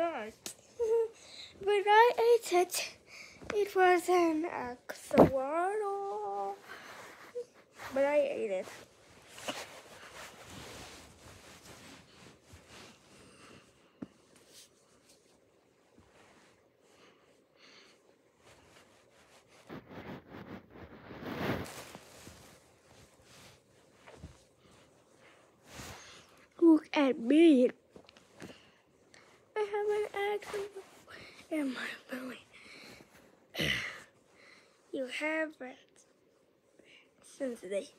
not. When I ate it, it was an axolotl. But I ate it. Look at me. I have an axolotl in my belly. You have it since today.